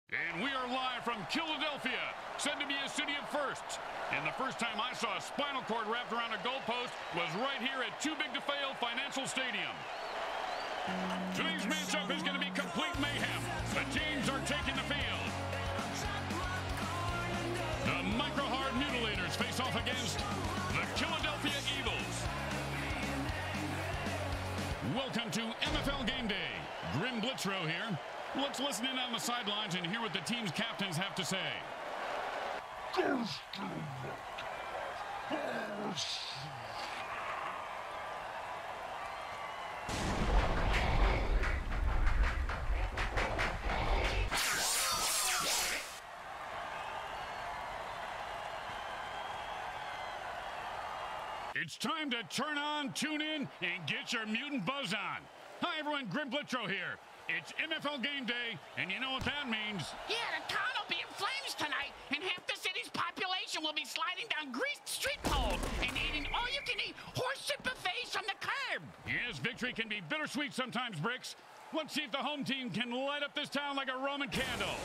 And we are live from Philadelphia, said to be a city of firsts. And the first time I saw a spinal cord wrapped around a goalpost was right here at Too Big to Fail Financial Stadium. Today's matchup is going to be complete mayhem. The teams are taking the field. The Micro-Hard Mutilators face off against the Philadelphia Eagles. Welcome to MFL Game Day. Grim Blitzrow here. Let's listen in on the sidelines and hear what the team's captains have to say. It's time to turn on, tune in, and get your mutant buzz on. Hi everyone, Grim Blitzrow here. It's MFL Game Day, and you know what that means. Yeah, the town will be in flames tonight, and half the city's population will be sliding down greased street poles and eating all-you-can-eat horse-shit buffets from the curb. Yes, victory can be bittersweet sometimes, Bricks. Let's see if the home team can light up this town like a Roman candle.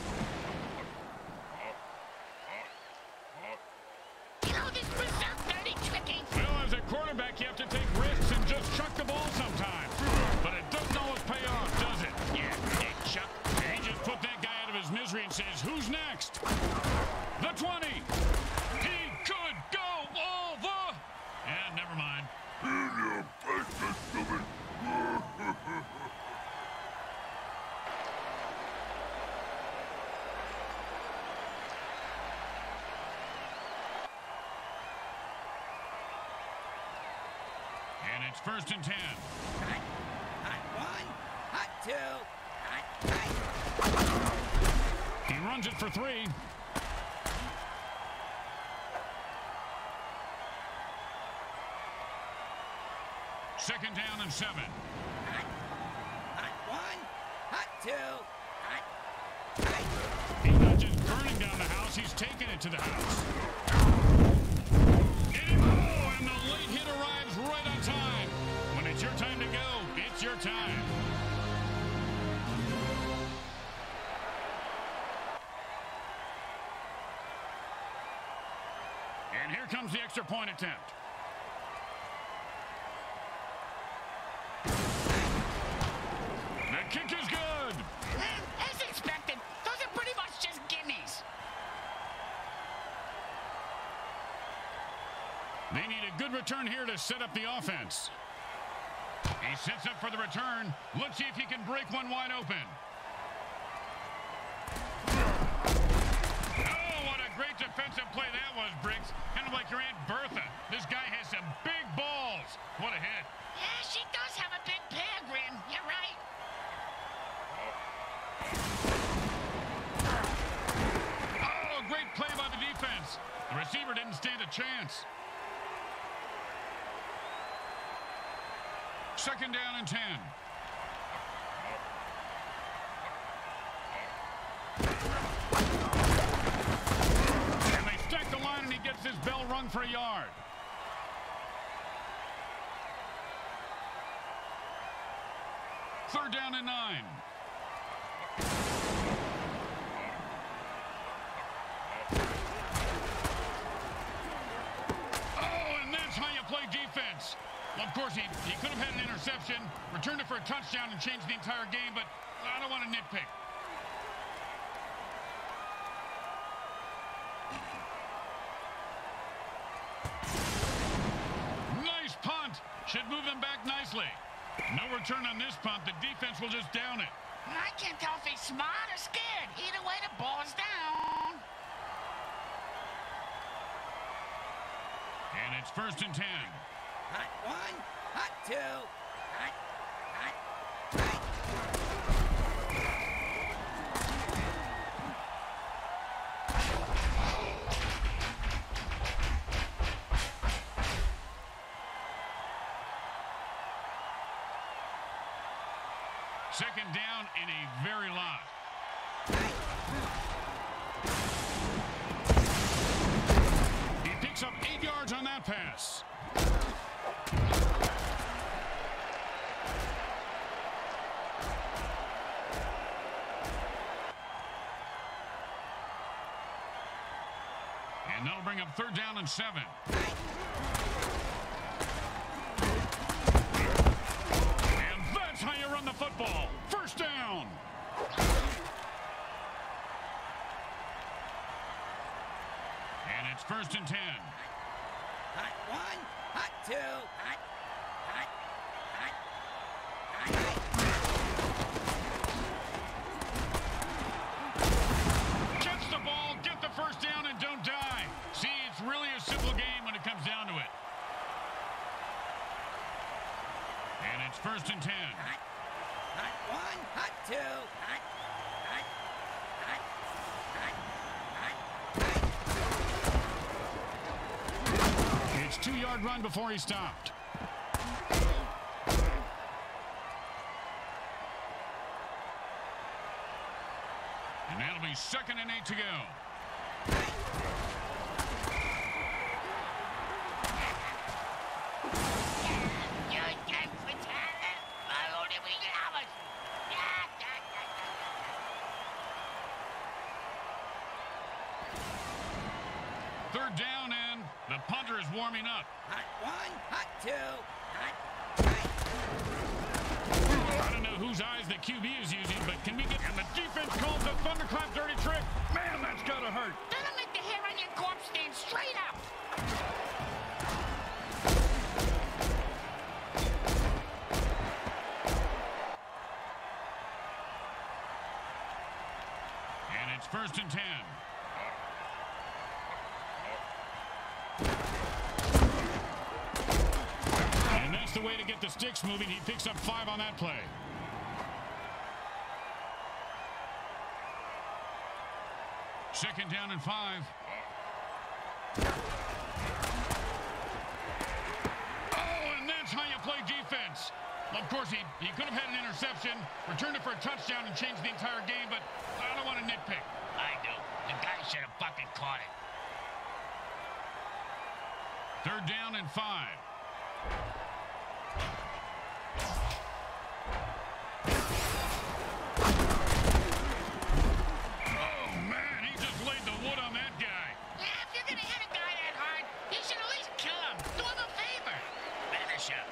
You know this berserk dirty tricky? Well, as a quarterback, you have to take risks and just chuck the ball sometimes. But it doesn't always pay off, does it? Yeah, hey, Chuck. He just put that guy out of his misery and says, who's next? The 20. He could go all the... Yeah, never mind. And it's 1st and 10. Hot one, hot two, hot. He runs it for 3. Second down and 7. Hot one, hot two, hot. He's not just burning down the house, he's taking it to the house. And the late hit arrives right on time. When it's your time to go, it's your time. And here comes the extra point attempt. The kick is good. As expected, those are pretty much just gimmies. They need a good return here to set up the offense. He sets up for the return. Let's see if he can break one wide open. Oh, what a great defensive play that was, Briggs. Kind of like your Aunt Bertha. This guy has some big balls. What a hit. Yeah, she does have a big pair, Grim. You're right. Oh, great play by the defense. The receiver didn't stand a chance. 2nd down and 10. And they stack the line and he gets his bell rung for a yard. Third down and 9. Oh, and that's how you play defense. Well, of course, he could have had an interception, returned it for a touchdown, and changed the entire game, but I don't want to nitpick. Nice punt. Should move them back nicely. No return on this punt. The defense will just down it. I can't tell if he's smart or scared. Either way, the ball's down. And it's 1st and 10. Hot one, hot two, hot. Second down and a very lot. He picks up 8 yards on that pass. And that'll bring up 3rd down and 7. And that's how you run the football. 1st down. And it's 1st and 10. Hot 1, hot 2, hot. Catch the ball, get the 1st down, and don't die. See, it's really a simple game when it comes down to it. And it's 1st and 10. Hot 1, hot 2, hot. It's 2-yard run before he stopped. And that'll be 2nd and 8 to go. Third down, and the punter is warming up. Hot 1, hot 2, hot. I don't know whose eyes the QB is using, but can we get... And the defense calls the thunderclap dirty trick. Man, that's got to hurt. That'll make the hair on your corpse stand straight up. And it's 1st and 10. And that's the way to get the sticks moving. He picks up 5 on that play. Second down and 5. Oh, and that's how you play defense. Of course, he could have had an interception, returned it for a touchdown, and changed the entire game, but I don't want to nitpick. I do. The guy should have fucking caught it. 3rd down and 5. Oh, man, he just laid the wood on that guy. Yeah, if you're gonna hit a guy that hard, you should at least kill him. Do him a favor. Finish him.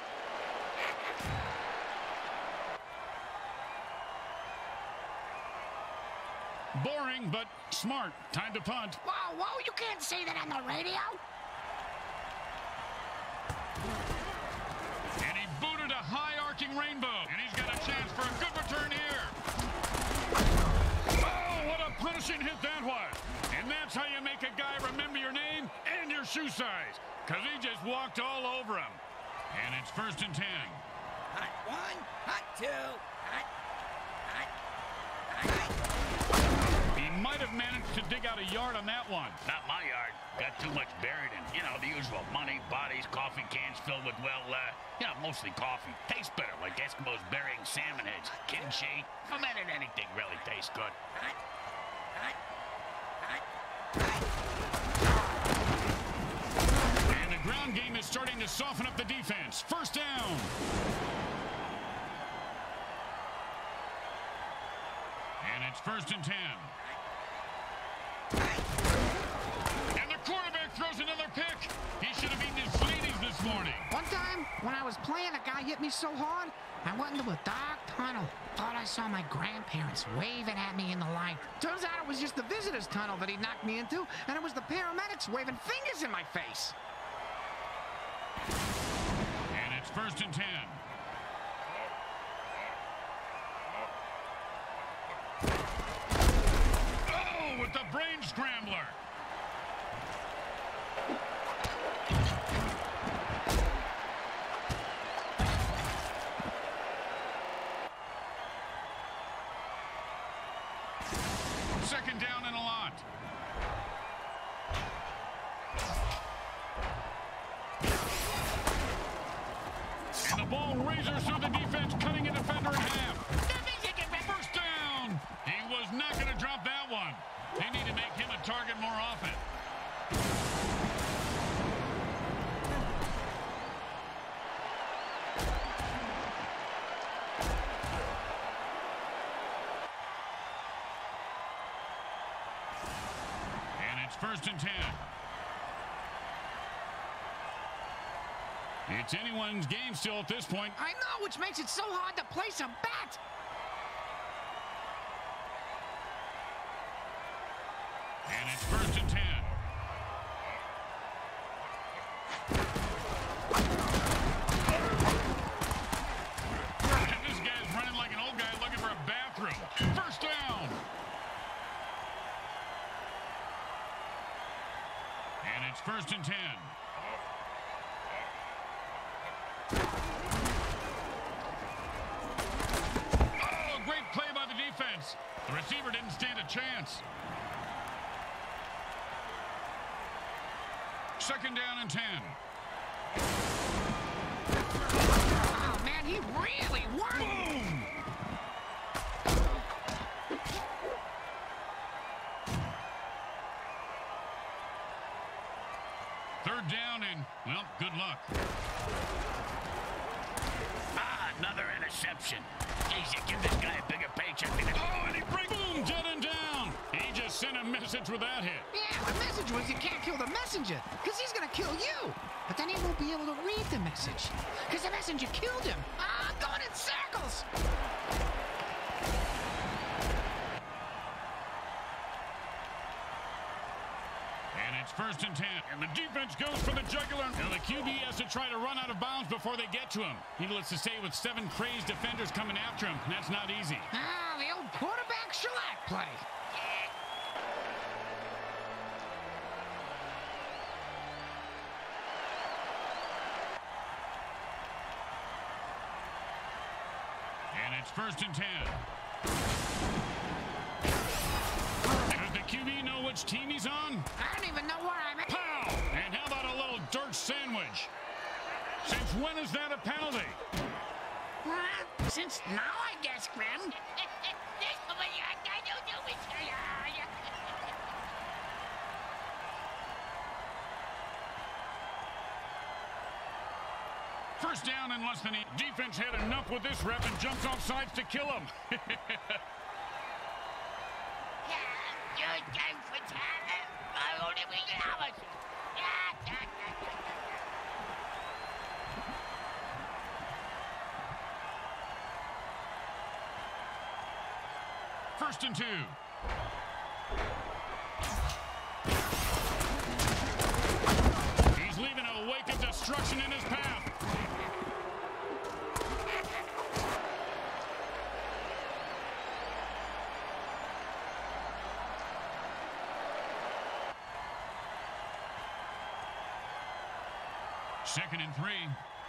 Boring, but smart. Time to punt. Whoa, whoa, you can't say that on the radio. And he booted a high-arcing rainbow. And he's got a chance for a good return here. Oh, what a punishing hit that was. And that's how you make a guy remember your name and your shoe size. Because he just walked all over him. And it's 1st and 10. Hot 1, hot 2, hot. He might have managed to dig out a yard on that one. Not my yard. Got too much buried in, the usual money, bodies, coffee cans filled with, mostly coffee. Tastes better, like Eskimos burying salmon heads. Kimchi. Fermented anything really tastes good. Hot. And the ground game is starting to soften up the defense. 1st down. And it's 1st and 10. And the quarterback throws another pick. He should have eaten his Wheaties this morning. One time, when I was playing, a guy hit me so hard, I went into a dark tunnel. Thought I saw my grandparents waving at me in the light. Turns out it was just the visitor's tunnel that he knocked me into, and it was the paramedics waving fingers in my face. And it's 1st and 10. Oh, with the brain scrambler. Second down and a lot. And the ball razors through the defense, cutting a defender in half. First down. He was not going to drop that one. They need to make him a target more often. And it's 1st and 10. It's anyone's game still at this point. I know, which makes it so hard to place a bet. And it's 1st and 10. And this guy's running like an old guy looking for a bathroom. 1st down. And it's 1st and 10. Oh, great play by the defense. The receiver didn't stand a chance. 2nd down and 10. Oh, man, he really won. Boom! Third down and, well, good luck. Another interception. Jeez, you give this guy a bigger paycheck than Oh, and he brings, boom, dead and down. He just sent a message with that hit. Yeah, the message was you can't kill the messenger, because he's going to kill you. But then he won't be able to read the message, because the messenger killed him. I'm going in circles. And it's 1st and 10. And the defense goes for the jugular. Now the QB has to try to run out of bounds before they get to him. Needless to say, with 7 crazed defenders coming after him, that's not easy. Ah, the old quarterback shellac play. And it's 1st and 10. Does the QB know which team he's on? I don't even know where I'm at. Pow! And how about a little dirt sandwich? Since when is that a penalty? Since now, I guess, Grim. First down and less than eight. Defense had enough with this rep and jumps off sides to kill him. First and 2. He's leaving a wake of destruction in his path. Second and 3.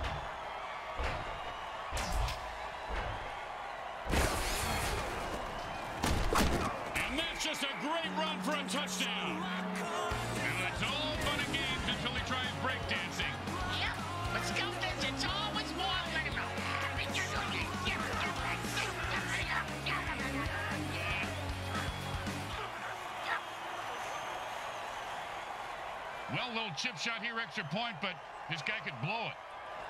And that's just a great run for a touchdown. Now it's all fun and games until he tries breakdancing. Yep, but Skeltons, it's always more literal. Well, little chip shot here, extra point, but this guy could blow it.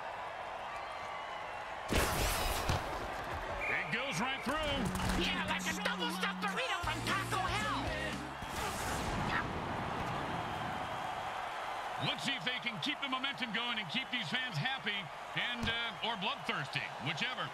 It goes right through. Yeah, like a double-stuffed burrito from Taco Hell. Let's see if they can keep the momentum going and keep these fans happy and or bloodthirsty, whichever.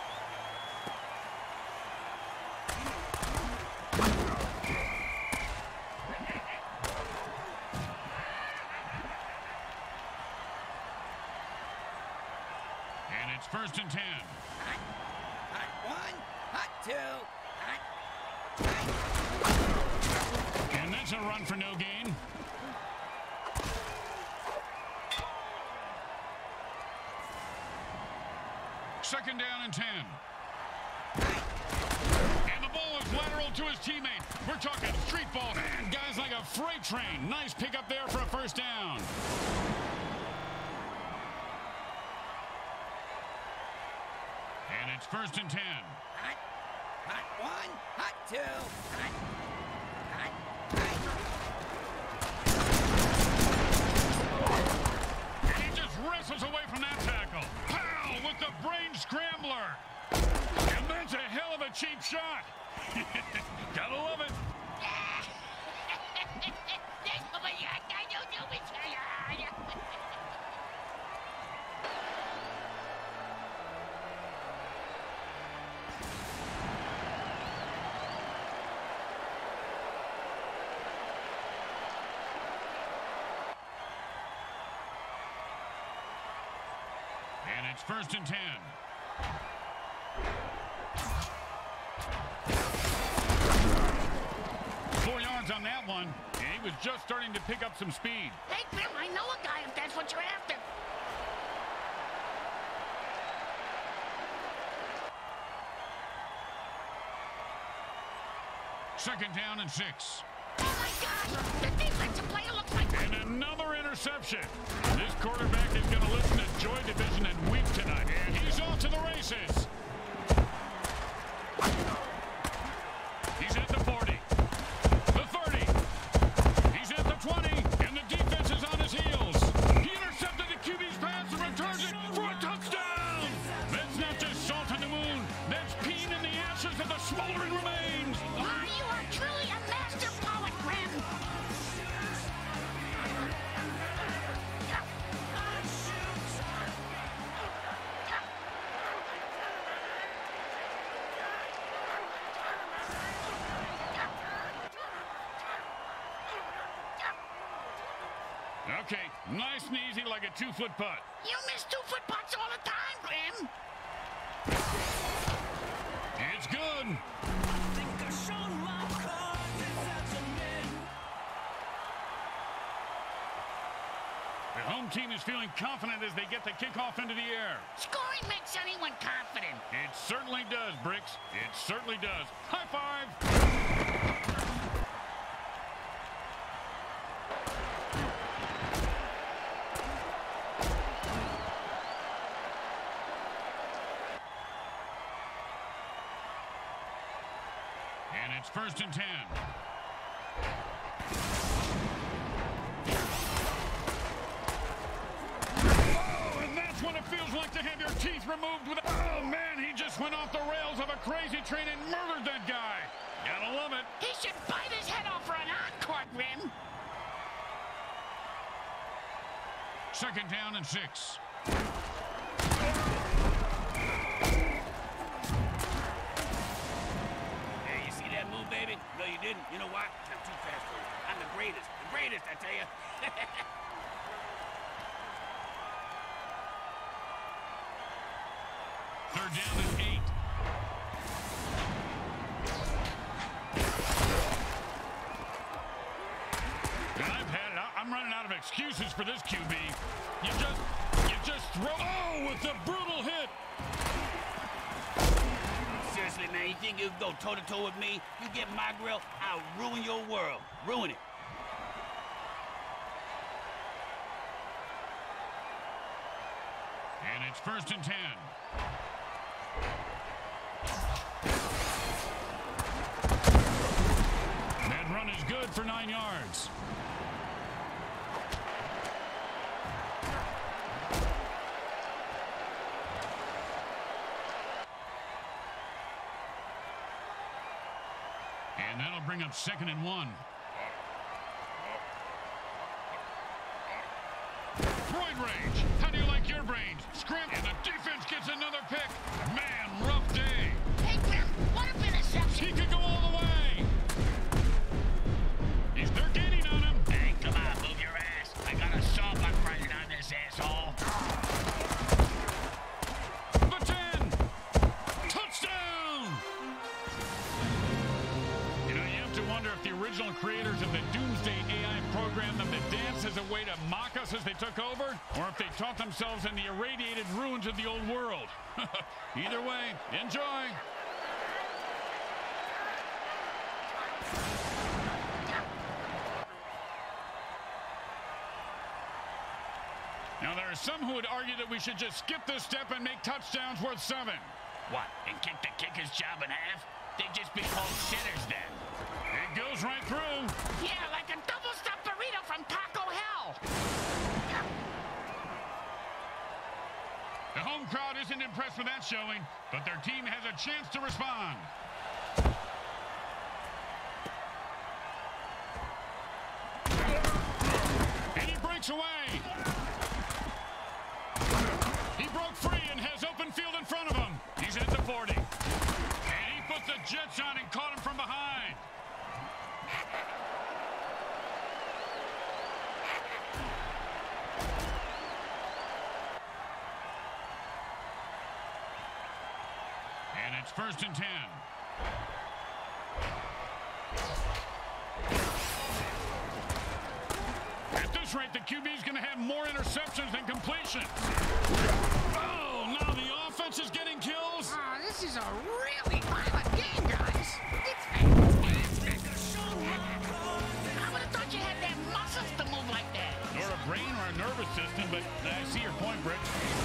And it's 1st and 10. Hot 1, hot 2, hot 3. And that's a run for no gain. Second down and 10. And the ball is lateral to his teammate. We're talking street ball. Man, guys like a freight train. Nice pickup there for a first down. And it's 1st and 10. Hot 1, hot 2, hot 3. And he just wrestles away from that tackle. Pow! With the brain scrambler. And that's a hell of a cheap shot. Gotta love it. it's 1st and 10. On that one, and he was just starting to pick up some speed. Hey, Grim, I know a guy if that's what you're after. Second down and 6. Oh, my gosh! The defensive player looks like... And another interception. This quarterback is going to listen to Joy Division and weep tonight. And he's off to the races. He's at the 40. 20, and the defense is on his heels. He intercepted the QB's pass and returns it for a touchdown. That's not just salt on the moon. That's peeing in the ashes of the smoldering remains. Ah, you are truly a master poet, Grim. Okay, nice and easy like a 2-foot putt. You miss 2-foot putts all the time, Grim. It's good. The home team is feeling confident as they get the kickoff into the air. Scoring makes anyone confident. It certainly does, Bricks. It certainly does. High five. And it's 1st and 10. Oh, and that's when it feels like to have your teeth removed with... Oh, man, he just went off the rails of a crazy train and murdered that guy. Gotta love it. He should bite his head off for an encore, Grim. 2nd down and 6. Move, baby. No, you didn't. You know why? I'm too fast for you. I'm the greatest. The greatest, I tell you. Third down and 8. And I've had it. I'm running out of excuses for this QB. You just throw. Oh, with the brutal hit. Seriously, man, you think you can go toe-to-toe with me? You get my grill, I'll ruin your world. Ruin it. And it's 1st and 10. That run is good for 9 yards. And that'll bring up 2nd and 1. Point range. How do you like your brains? Scrimp, and the defense gets another pick. Man, rough day. Hey, Grim, what a interception. He could go all the way. They're gaining on him. Hey, come on, move your ass. I got a sawbuck running on this asshole. The 10. Touchdown. You know, you have to wonder if the original creators of the Doomsday AI programmed them to dance as a way to mock us as they took over, or if they taught themselves in the irradiated ruins of the old world. Either way, enjoy. Now, there are some who would argue that we should just skip this step and make touchdowns worth 7. What, and kick the kicker's job in half? They'd just be called sinners then. It goes right through. Yeah, like a double-stuffed burrito from Taco Hell. The home crowd isn't impressed with that showing, but their team has a chance to respond. And he breaks away. He broke free and has open field in front of him. He's at the 40. And he put the Jets on and caught him from behind. it's 1st and 10. At this rate, the QB is going to have more interceptions than completions. Oh, now the offense is getting kills. Oh, this is a really violent game, guys. It's fantastic. I would have thought you had that muscles to move like that. Or a brain or a nervous system, but I see your point, Brick.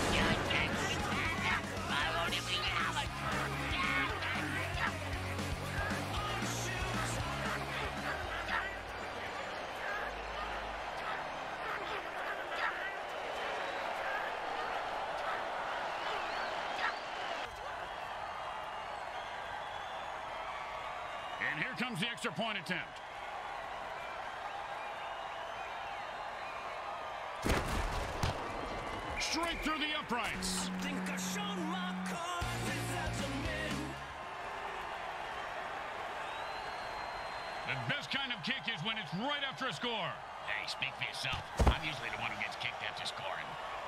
And here comes the extra point attempt. Straight through the uprights. The best kind of kick is when it's right after a score. Hey, speak for yourself. I'm usually the one who gets kicked after scoring.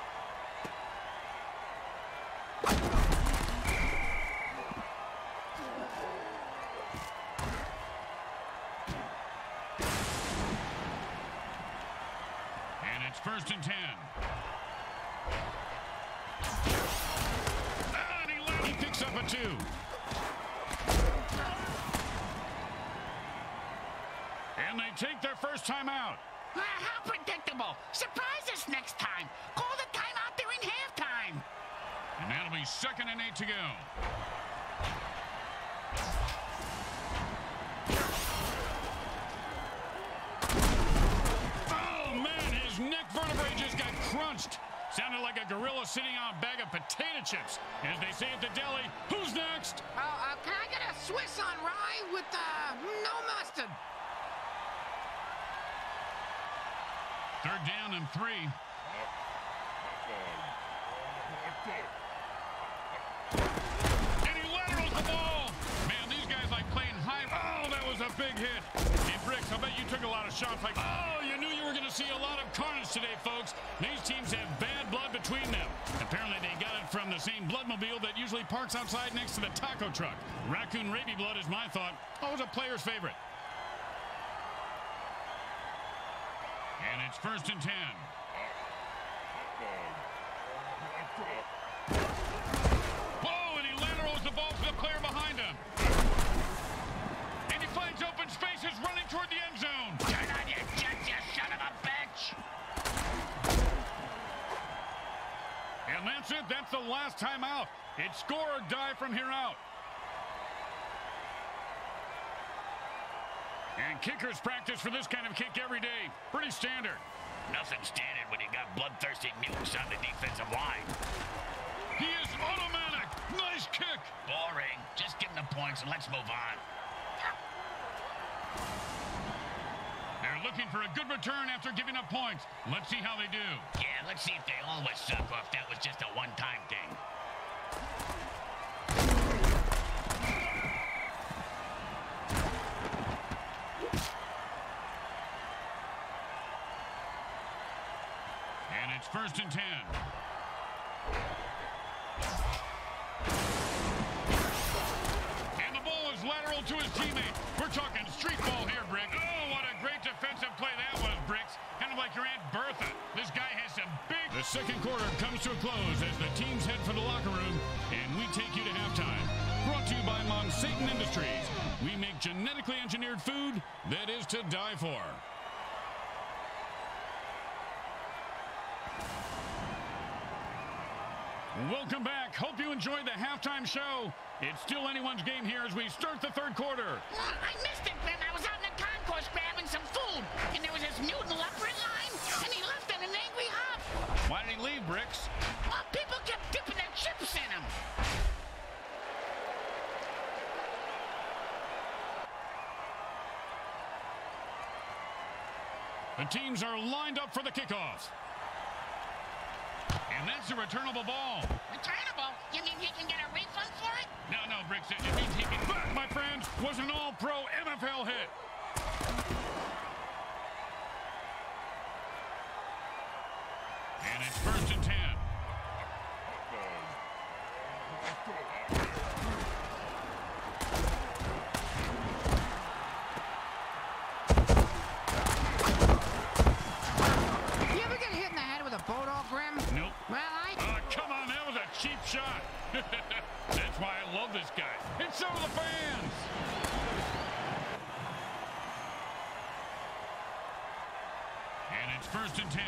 And it's 1st and 10. And he picks up a 2. And they take their first time out. How predictable. Surprise us next time. Call the timeout during halftime. And that'll be 2nd and 8 to go. Oh, man, his neck vertebrae just got crunched. Sounded like a gorilla sitting on a bag of potato chips. As they say at the deli, who's next? Can I get a Swiss on rye with no mustard? 3rd down and 3. And he laterals the ball. Man, these guys like playing high. Oh, that was a big hit. Hey, Bricks, I bet you took a lot of shots like, oh, you knew you were going to see a lot of carnage today, folks. These teams have bad blood between them. Apparently, they got it from the same bloodmobile that usually parks outside next to the taco truck. Raccoon rabies blood is my thought. Always a player's favorite. And it's 1st and 10. Whoa, and he laterals the ball to the player behind him. And he finds open spaces running toward the end zone. Turn on your jets, you son of a bitch! And that's it. That's the last time out. It's score or die from here out. And kickers practice for this kind of kick every day. Pretty standard. Nothing standard when you got bloodthirsty mutants on the defensive line. He is automatic. Nice kick. Boring. Just give them the points and let's move on. They're looking for a good return after giving up points. Let's see how they do. Yeah, let's see if they always suck or if that was just a one-time thing. And it's 1st and 10. And the ball is lateral to his teammate. We're talking street ball here, Brick. Oh, what a great defensive play that was, Bricks. Kind of like your Aunt Bertha. This guy has some big... The second quarter comes to a close as the teams head for the locker room, and we take you to halftime. Brought to you by Monsatan Industries. We make genetically engineered food that is to die for. Welcome back. Hope you enjoyed the halftime show. It's still anyone's game here as we start the third quarter. I missed it, Ben. I was out in the concourse grabbing some food, and there was this mutant leper in line, and he left in an angry huff. Why did he leave, Bricks? Well, people kept dipping their chips in him. The teams are lined up for the kickoff. And that's a returnable ball. Returnable? You mean he can get a refund for it? No, Bricks, it means he can... That, my friends, was an all-pro NFL hit. And it's 1st and 10. and 10.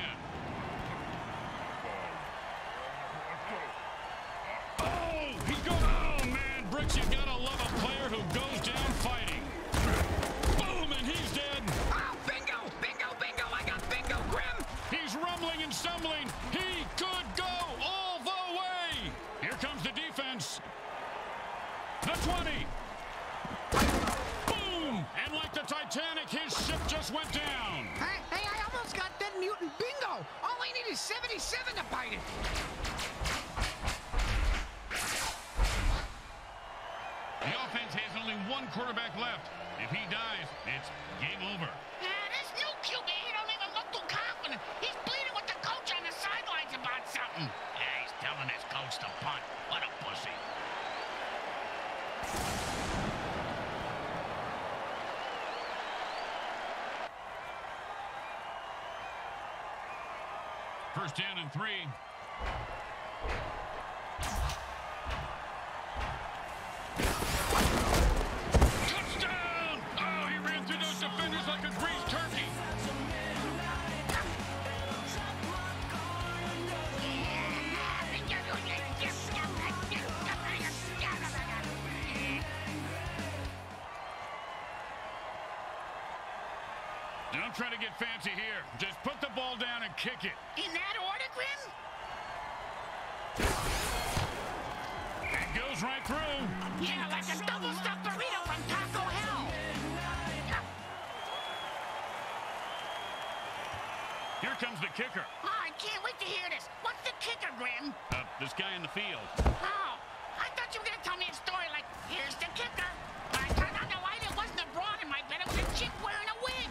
Oh, he goes. Oh, man, Bricks, you gotta love a player who goes down fighting. Boom, and he's dead. Oh, bingo, bingo, bingo. I got bingo, Grim. He's rumbling and stumbling. He could go all the way. Here comes the defense. The 20. Boom! And like the Titanic, his ship just went down. Hey, I almost got Dead Mutant bingo. All I need is 77 to bite it. The offense has only one quarterback left. If he dies, it's game over. This new QB, he don't even look too confident. He's bleeding with the coach on the sidelines about something. Yeah, he's telling his coach to punt. What a pussy. First down and 3. Touchdown! Oh, he ran through those defenders like a greased turkey. Don't try to get fancy here. Just put the ball down and kick it. In that order, Grim? It goes right through. Yeah, like a double-stuffed burrito from Taco Hell. Here comes the kicker. Oh, I can't wait to hear this. What's the kicker, Grim? This guy in the field. Oh, I thought you were going to tell me a story like, here's the kicker. But I turned on the light, it wasn't a broad in my bed, it was a chick wearing a wig.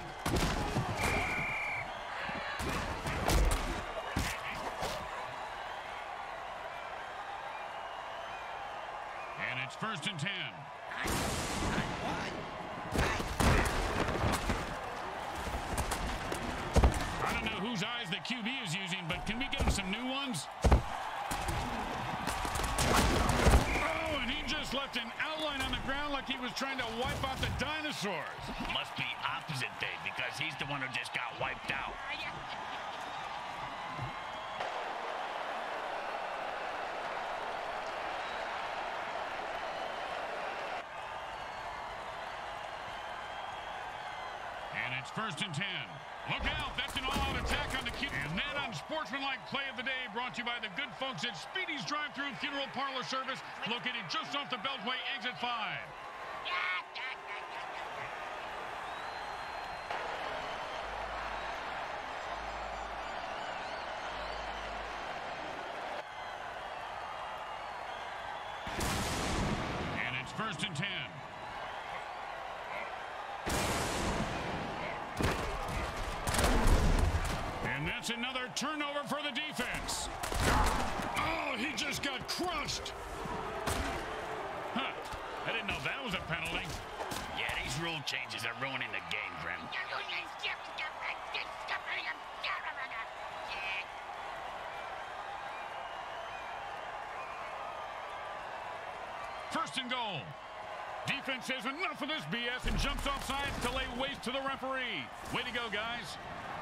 And it's first and 10. I don't know whose eyes the QB is using, but can we get him some new ones? Oh, and he just left an outline on the ground like he was trying to wipe out the dinosaurs. Must be opposite day because he's the one who just got wiped out. And it's first and 10. Look out, that's an all-out attack on the QB. And that unsportsmanlike play of the day brought to you by the good folks at Speedy's Drive-Thru Funeral Parlor Service, located just off the Beltway exit 5. And it's first and 10. And that's another turnover for the defense. Oh, he just got crushed. Huh. I didn't know that was a penalty. Yeah, these rule changes are ruining the game, Grim. First and goal. Defense says enough of this BS and jumps off sides to lay waste to the referee. Way to go, guys.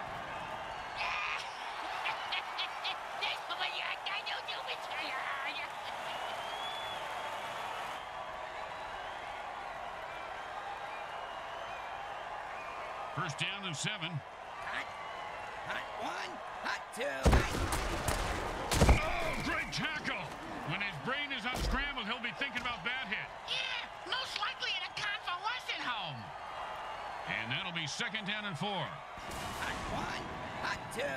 First down and 7. Hot one, hot two. Oh, great tackle. When his brain is unscrambled, he'll be thinking about that hit. Yeah, most likely in a convalescent home. And that'll be second down and 4. Hot one, hot two.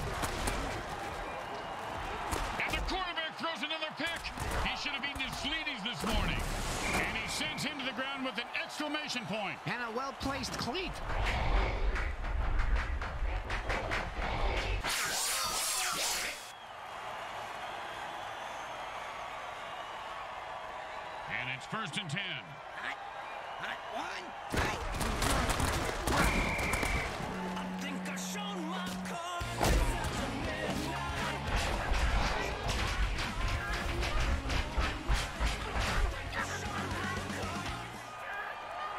And the quarterback throws another pick. He should have eaten his Sleeties this morning. And he sends him to the ground with an exclamation point. And a well-placed cleat. And it's first and 10. Hot one, hot. I think I shown my cards.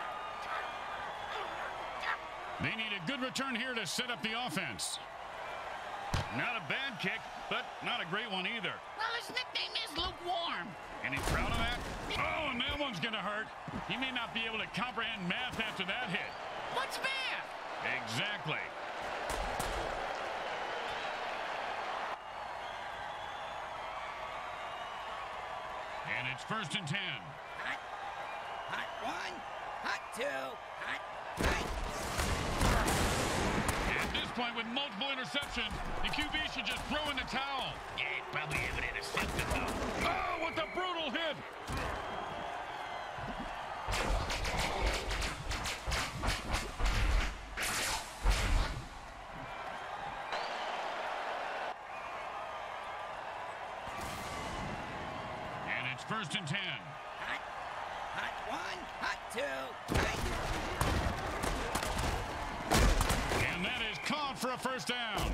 They need a good return here to set up the offense. Not a bad kick, but not a great one either. Well, his nickname is Lukewarm. And he's proud of that? Oh, and that one's going to hurt. He may not be able to comprehend math after that hit. What's math? Exactly. And it's 1st and 10. Hot. Hot 1. Hot 2. Hot 3. At this point, with multiple interceptions, the QB should just throw in the towel. Yeah, probably have an interception, though. Oh, what a brutal hit! And it's 1st and 10. Hot. Hot 1. Hot 2. Hot. And that is caught for a 1st down.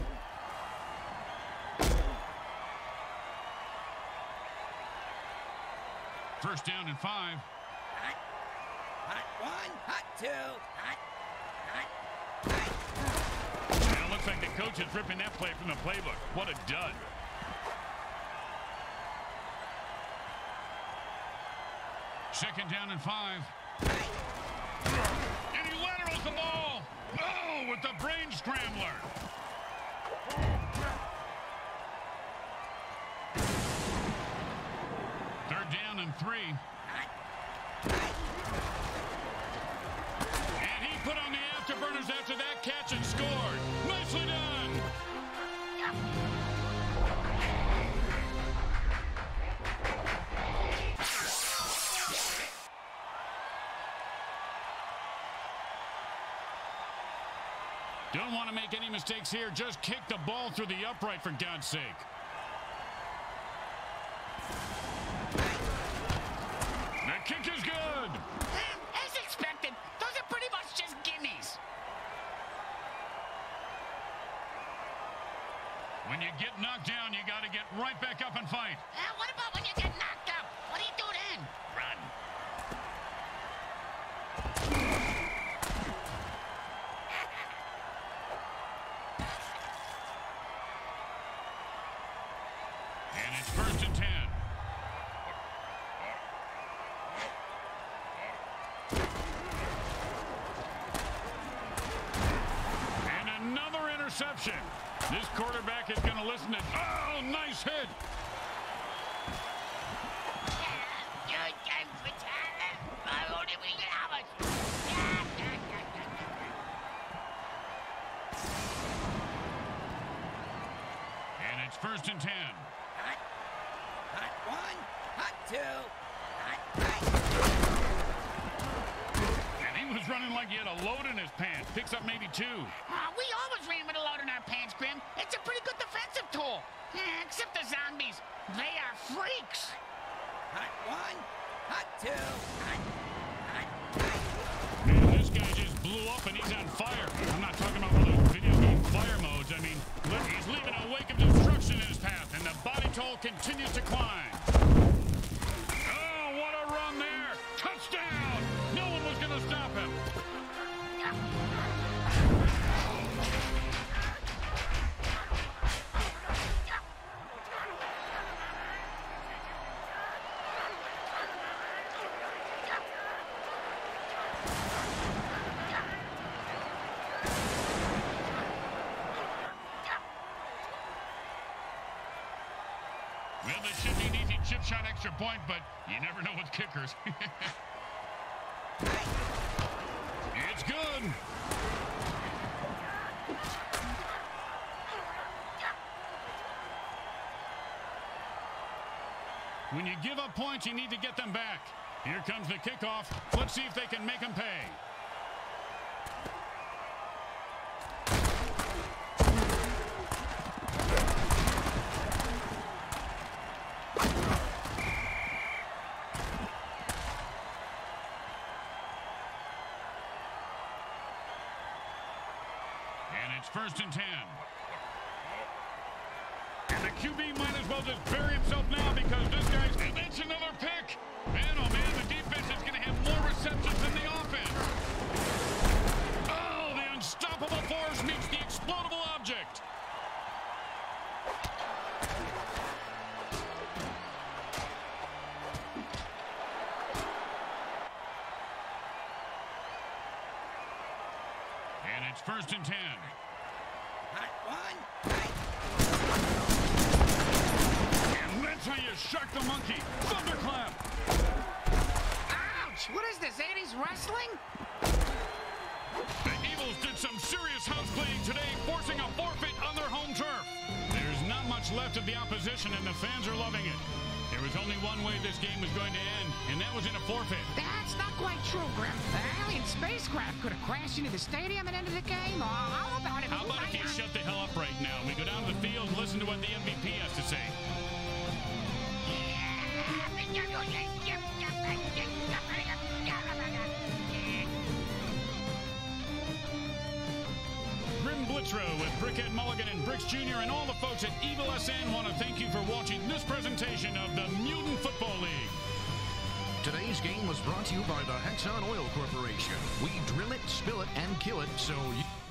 First down and 5. Hot. Hot 1. Hot 2. Hot. Hot. Hot. And it looks like the coach is ripping that play from the playbook. What a dud. Second down and 5. And he laterals the ball. Oh, with the brain scrambler. Third down and 3. And he put on the afterburners after that catch and scored. Nicely done. Don't want to make any mistakes here. Just kick the ball through the upright, for God's sake. The kick is good. As expected, those are pretty much just gimmies. When you get knocked down, you got to get right back up and fight. What about when you get knocked out? What do you do then? Run. And it's 1st and 10. And another interception. This quarterback is going to listen to... Oh, nice hit. And it's 1st and 10. Hot. Hot 1. Hot 2. Hot 3. And he was running like he had a load in his pants. Picks up maybe 2. We always ran with a load in our pants, Grim. It's a pretty good defensive tool. Except the zombies. They are freaks. Hot 1. Hot 2. Hot. Hot 3. Man, this guy just blew up and he's on fire. I'm not talking about one of those video game fire modes. I mean, look, he's leaving a wake of destruction in his path, and the body toll continues to climb. Oh, what a run there. Touchdown. No one was going to stop him. Well, this should be an easy chip shot extra point, but you never know with kickers. It's good. When you give up points, you need to get them back. Here comes the kickoff. Let's see if they can make them pay. And it's 1st and 10. And the QB might as well just bury himself now because this guy's... And that's another pick. Man, oh man, the defense is going to have more receptions than the offense. Oh, the unstoppable force meets the explodable object. first and 10. Hot one. And that's how you shock the monkey. Thunderclap. Ouch! What is this, 80s wrestling? The Eagles did some serious house cleaning today, forcing a forfeit on their home turf. There's not much left of the opposition, and the fans are loving it. There was only one way this game was going to end, and that was in a forfeit. That's not quite true, Grim. The alien spacecraft could have crashed into the stadium and ended the game. How about it? How about if you shut the hell up right now? We go down to the field and listen to what the MVP has to say. Grim Blitzrow with Brickhead Mulligan and Bricks Jr. and all the folks at Evil SN want to thank you for watching this presentation of the Mutant Football League. Today's game was brought to you by the Hexon Oil Corporation. We drill it, spill it, and kill it so you...